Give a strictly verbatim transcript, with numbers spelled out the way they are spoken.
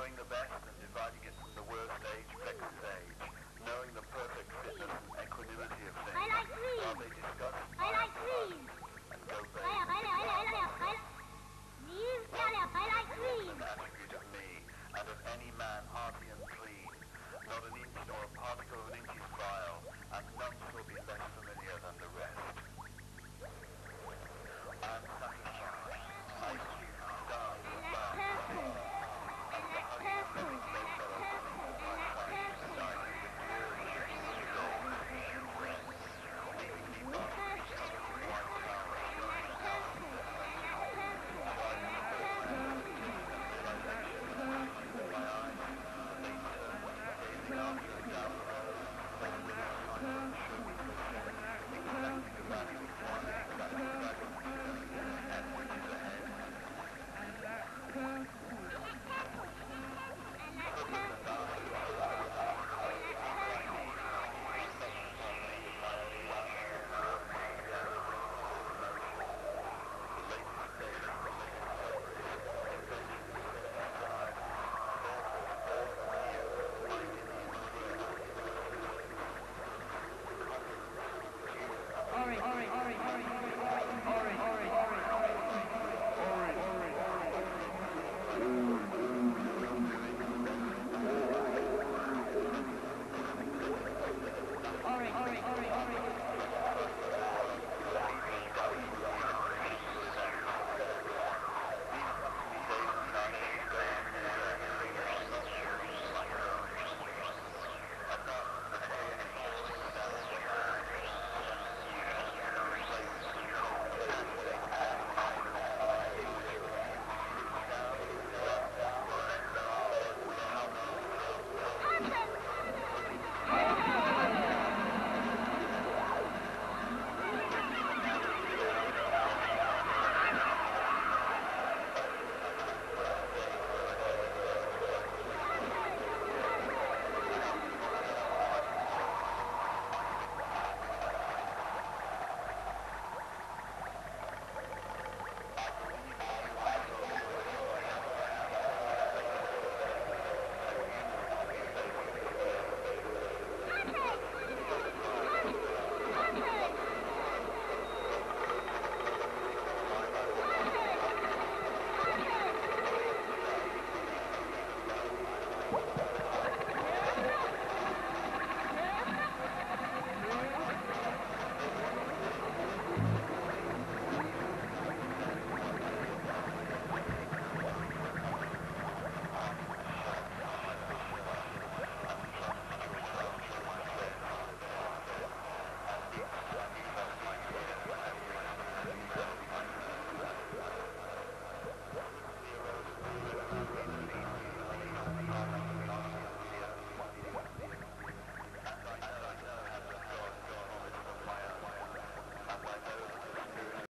knowing the best and dividing it from the worst age vexes age, knowing the perfect fitness and equanimity of things, I like green. while they discuss I like green. and go I, vague. I, I, I, I, I, green. I like green. An attribute of me, and of any man hearty and clean, not an inch